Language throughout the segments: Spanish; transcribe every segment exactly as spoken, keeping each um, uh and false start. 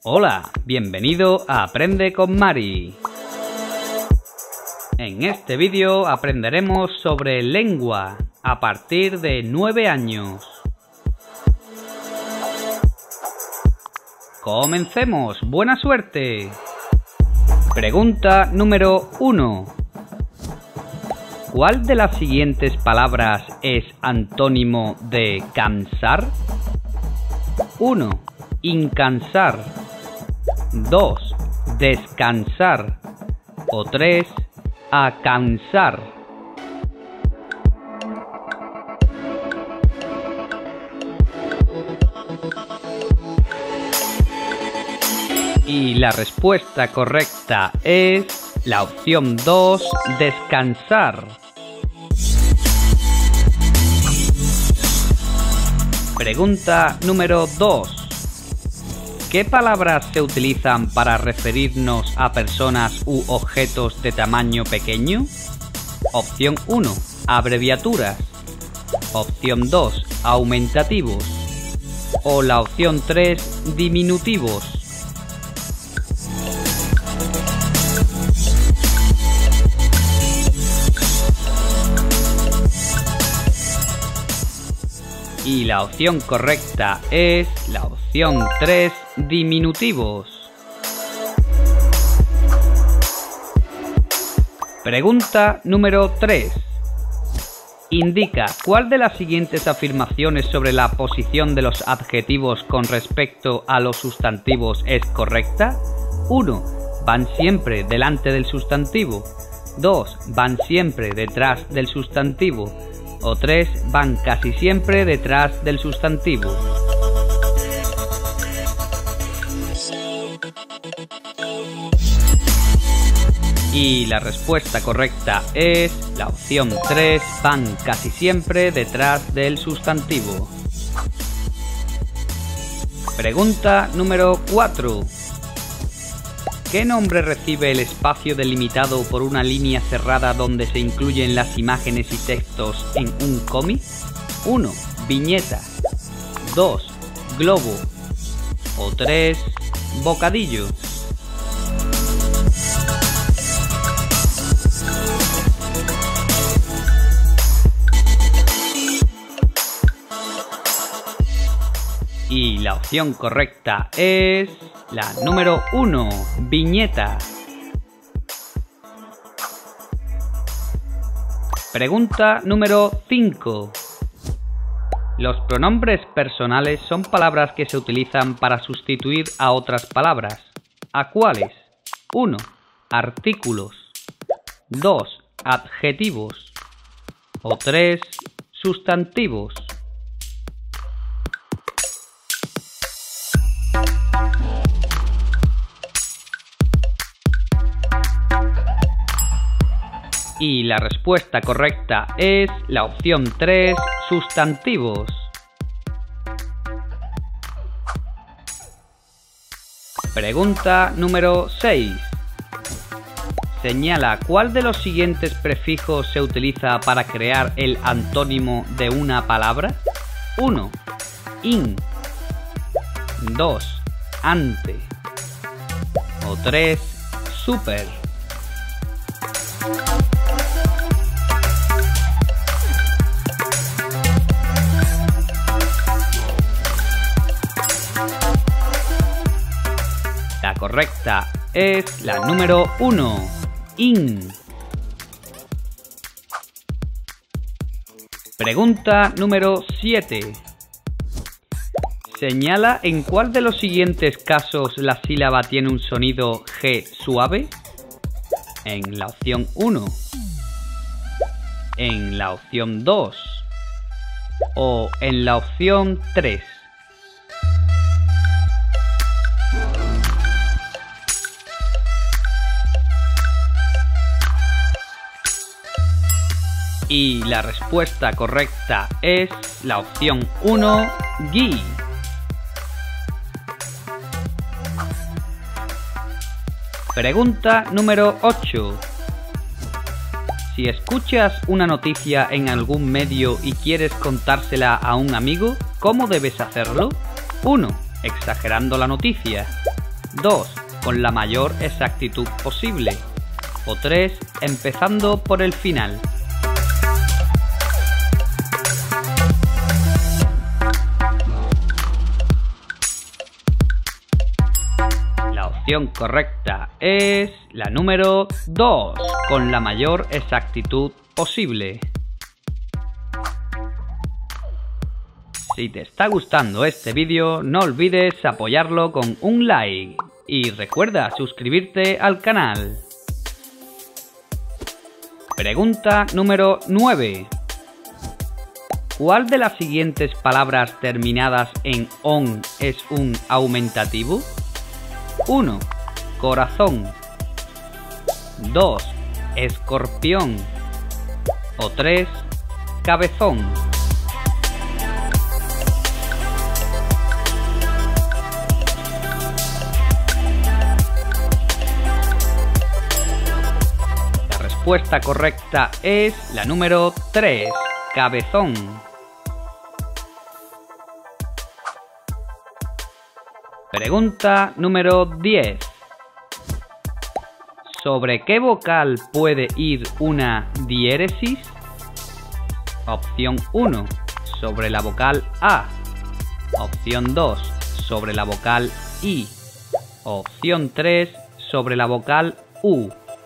Hola, bienvenido a Aprende con Mari. En este vídeo aprenderemos sobre lengua a partir de nueve años. ¡Comencemos! ¡Buena suerte! Pregunta número uno. ¿Cuál de las siguientes palabras es antónimo de cansar? uno. Incansar. dos. Descansar. O tres. Acansar. Y la respuesta correcta es la opción dos, descansar. Pregunta número dos. ¿Qué palabras se utilizan para referirnos a personas u objetos de tamaño pequeño? Opción uno, abreviaturas. Opción dos, aumentativos. O la opción tres, diminutivos. Y la opción correcta es la opción tres, diminutivos. Pregunta número tres. Indica cuál de las siguientes afirmaciones sobre la posición de los adjetivos con respecto a los sustantivos es correcta. uno. Van siempre delante del sustantivo. dos. Van siempre detrás del sustantivo. O tres. Van casi siempre detrás del sustantivo. Y la respuesta correcta es la opción tres. Van casi siempre detrás del sustantivo. Pregunta número cuatro. ¿Qué nombre recibe el espacio delimitado por una línea cerrada donde se incluyen las imágenes y textos en un cómic? uno. Viñeta. dos. Globo. O tres. Bocadillo. Y la opción correcta es la número uno, viñeta. Pregunta número cinco. Los pronombres personales son palabras que se utilizan para sustituir a otras palabras. ¿A cuáles? uno. Artículos. dos. Adjetivos. O tres. Sustantivos. Y la respuesta correcta es la opción tres, sustantivos. Pregunta número seis. Señala cuál de los siguientes prefijos se utiliza para crear el antónimo de una palabra. uno. In. dos. Ante. O tres. Super. La correcta es la número uno, in. Pregunta número siete. Señala en cuál de los siguientes casos la sílaba tiene un sonido G suave. En la opción uno. En la opción dos. O en la opción tres. Y la respuesta correcta es la opción uno, gui. Pregunta número ocho. Si escuchas una noticia en algún medio y quieres contársela a un amigo, ¿cómo debes hacerlo? uno. Exagerando la noticia. dos. Con la mayor exactitud posible. O tres. Empezando por el final. La opción correcta es la número dos. Con la mayor exactitud posible. Si te está gustando este vídeo, no olvides apoyarlo con un like. Y recuerda suscribirte al canal. Pregunta número nueve. ¿Cuál de las siguientes palabras terminadas en on es un aumentativo? uno. Corazón. dos. Escorpión. O tres. Cabezón. La respuesta correcta es la número tres. Cabezón. Pregunta número diez. ¿Sobre qué vocal puede ir una diéresis? Opción uno. Sobre la vocal A. Opción dos. Sobre la vocal I. Opción tres. Sobre la vocal U.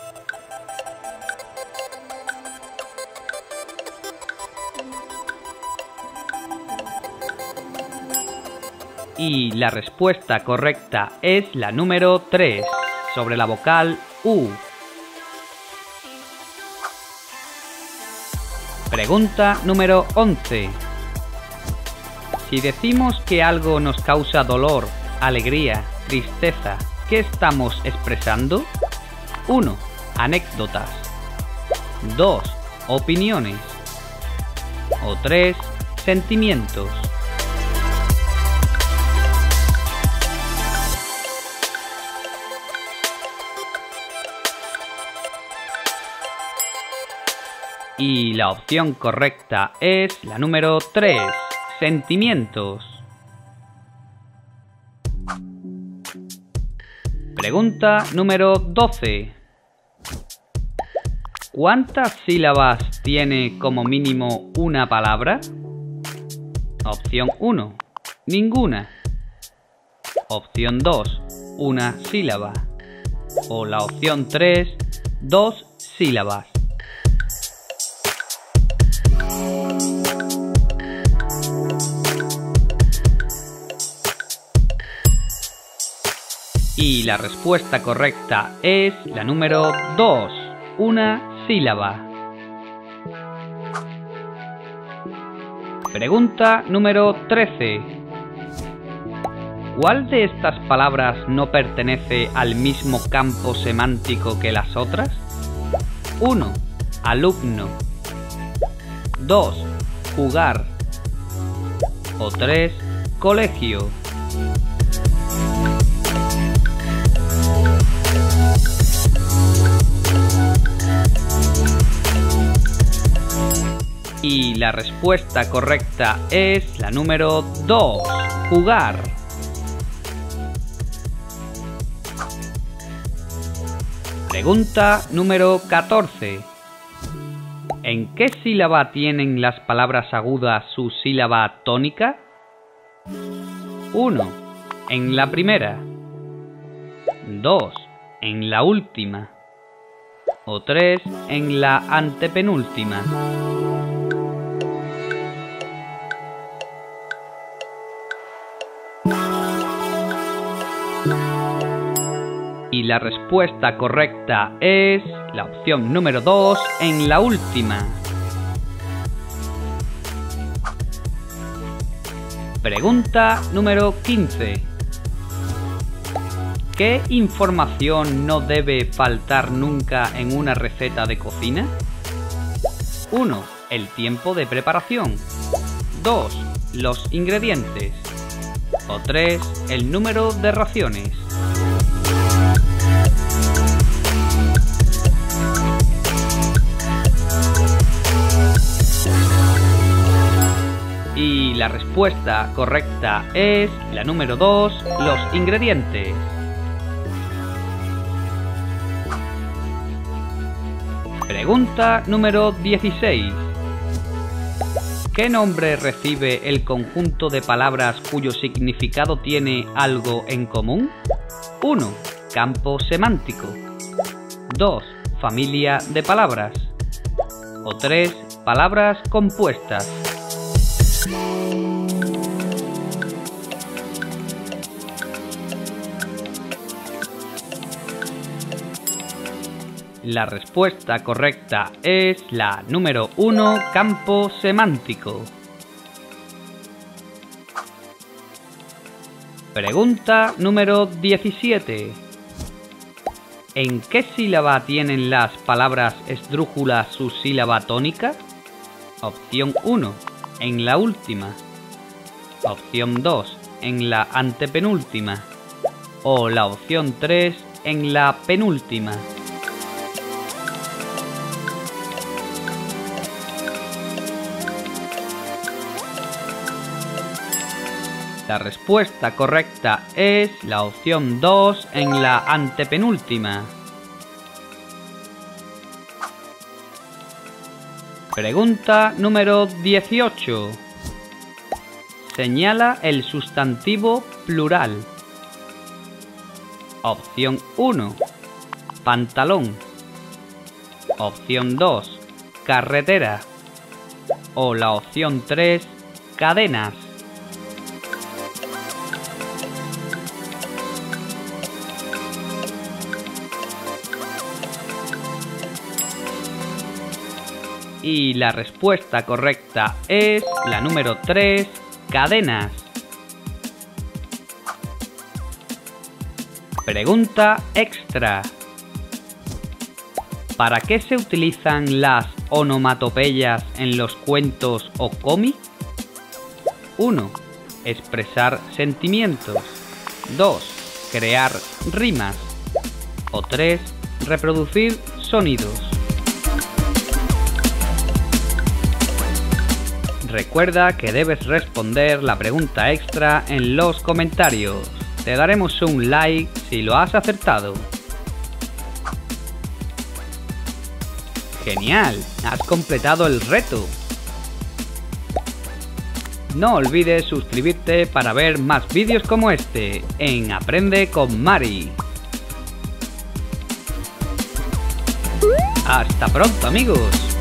Y la respuesta correcta es la número tres, sobre la vocal U. Pregunta número once. Si decimos que algo nos causa dolor, alegría, tristeza, ¿qué estamos expresando? uno. Anécdotas. dos. Opiniones. O tres. Sentimientos. Y la opción correcta es la número tres, sentimientos. Pregunta número doce. ¿Cuántas sílabas tiene como mínimo una palabra? Opción uno, ninguna. Opción dos, una sílaba. O la opción tres, dos sílabas. Y la respuesta correcta es la número dos, una sílaba. Pregunta número trece. ¿Cuál de estas palabras no pertenece al mismo campo semántico que las otras? uno. Alumno. dos. Jugar. O tres. Colegio. Y la respuesta correcta es la número dos, jugar. Pregunta número catorce. ¿En qué sílaba tienen las palabras agudas su sílaba tónica? uno. En la primera. dos. En la última. O tres. En la antepenúltima. Y la respuesta correcta es la opción número dos, en la última. Pregunta número quince. ¿Qué información no debe faltar nunca en una receta de cocina? uno. El tiempo de preparación. dos. Los ingredientes. O tres. El número de raciones. Y la respuesta correcta es la número dos, los ingredientes. Pregunta número dieciséis. ¿Qué nombre recibe el conjunto de palabras cuyo significado tiene algo en común? uno. Campo semántico. dos. Familia de palabras. O tres. Palabras compuestas. La respuesta correcta es la número uno, campo semántico. Pregunta número diecisiete. ¿En qué sílaba tienen las palabras esdrújulas su sílaba tónica? Opción uno, en la última. Opción dos, en la antepenúltima. O la opción tres, en la penúltima. La respuesta correcta es la opción dos, en la antepenúltima. Pregunta número dieciocho. Señala el sustantivo plural. Opción uno, pantalón. Opción dos, carretera. O la opción tres, cadenas. Y la respuesta correcta es la número tres, cadenas. Pregunta extra. ¿Para qué se utilizan las onomatopeyas en los cuentos o cómics? uno. Expresar sentimientos. dos. Crear rimas. O tres. Reproducir sonidos. Recuerda que debes responder la pregunta extra en los comentarios. Te daremos un like si lo has acertado. ¡Genial! ¡Has completado el reto! No olvides suscribirte para ver más vídeos como este en Aprende con Mari. ¡Hasta pronto, amigos!